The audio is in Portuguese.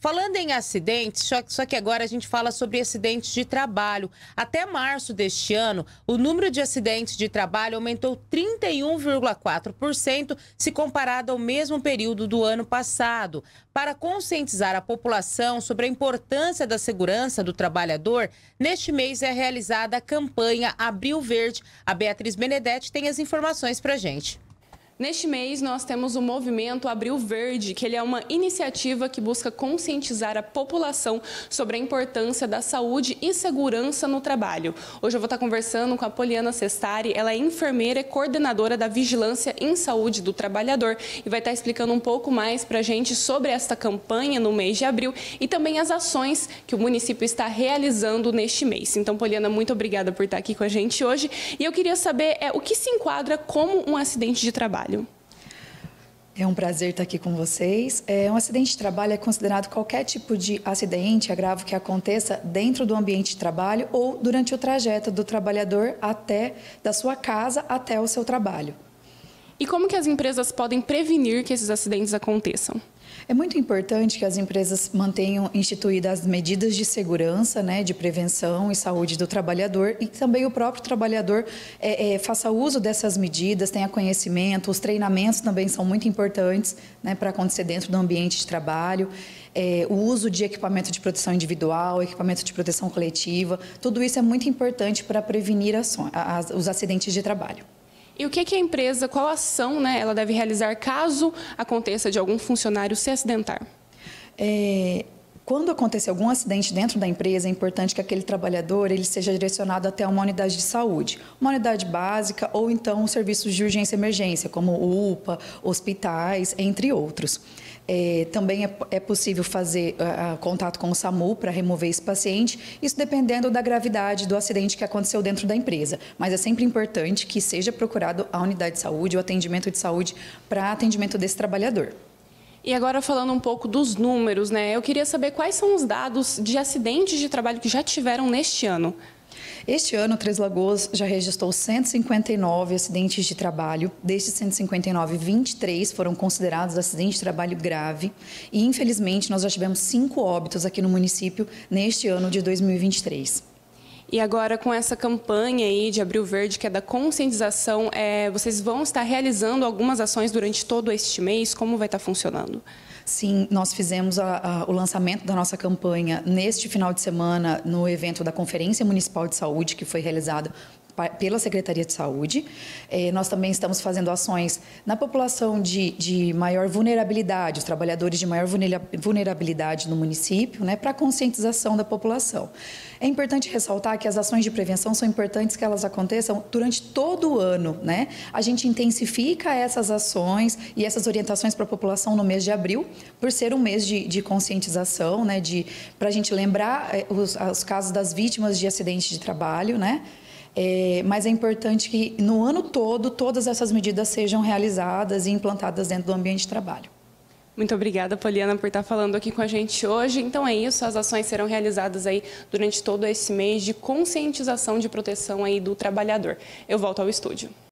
Falando em acidentes, só que agora a gente fala sobre acidentes de trabalho. Até março deste ano, o número de acidentes de trabalho aumentou 31,4% se comparado ao mesmo período do ano passado. Para conscientizar a população sobre a importância da segurança do trabalhador, neste mês é realizada a campanha Abril Verde. A Beatriz Benedetti tem as informações para a gente. Neste mês, nós temos o movimento Abril Verde, que ele é uma iniciativa que busca conscientizar a população sobre a importância da saúde e segurança no trabalho. Hoje eu vou estar conversando com a Poliana Sestari, ela é enfermeira e coordenadora da Vigilância em Saúde do Trabalhador e vai estar explicando um pouco mais para a gente sobre esta campanha no mês de abril e também as ações que o município está realizando neste mês. Então, Poliana, muito obrigada por estar aqui com a gente hoje. E eu queria saber o que se enquadra como um acidente de trabalho. É um prazer estar aqui com vocês. Um acidente de trabalho é considerado qualquer tipo de acidente, agravo que aconteça dentro do ambiente de trabalho ou durante o trajeto do trabalhador da sua casa até o seu trabalho. E como que as empresas podem prevenir que esses acidentes aconteçam? É muito importante que as empresas mantenham instituídas as medidas de segurança, de prevenção e saúde do trabalhador e também o próprio trabalhador faça uso dessas medidas, tenha conhecimento. Os treinamentos também são muito importantes para acontecer dentro do ambiente de trabalho. O uso de equipamento de proteção individual, equipamento de proteção coletiva, tudo isso é muito importante para prevenir os acidentes de trabalho. E o que a empresa, qual ação ela deve realizar caso aconteça de algum funcionário se acidentar? Quando acontecer algum acidente dentro da empresa, é importante que aquele trabalhador ele seja direcionado até uma unidade de saúde, uma unidade básica ou então serviços de urgência e emergência, como UPA, hospitais, entre outros. Também é possível fazer contato com o SAMU para remover esse paciente, isso dependendo da gravidade do acidente que aconteceu dentro da empresa. Mas é sempre importante que seja procurado a unidade de saúde, o atendimento de saúde para atendimento desse trabalhador. E agora falando um pouco dos números, eu queria saber quais são os dados de acidentes de trabalho que já tiveram neste ano. Este ano, Três Lagoas já registrou 159 acidentes de trabalho. Destes 159, 23 foram considerados acidentes de trabalho grave. E, infelizmente, nós já tivemos 5 óbitos aqui no município neste ano de 2023. E agora, com essa campanha aí de Abril Verde, que é da conscientização, vocês vão estar realizando algumas ações durante todo este mês? Como vai estar funcionando? Sim, nós fizemos o lançamento da nossa campanha neste final de semana no evento da Conferência Municipal de Saúde, que foi realizado pela Secretaria de Saúde. Nós também estamos fazendo ações na população de maior vulnerabilidade, os trabalhadores de maior vulnerabilidade no município, para a conscientização da população. É importante ressaltar que as ações de prevenção são importantes que elas aconteçam durante todo o ano, A gente intensifica essas ações e essas orientações para a população no mês de abril, por ser um mês de conscientização, para a gente lembrar os casos das vítimas de acidentes de trabalho, mas é importante que no ano todo todas essas medidas sejam realizadas e implantadas dentro do ambiente de trabalho. Muito obrigada, Poliana, por estar falando aqui com a gente hoje. Então é isso, as ações serão realizadas aí durante todo esse mês de conscientização de proteção aí do trabalhador. Eu volto ao estúdio.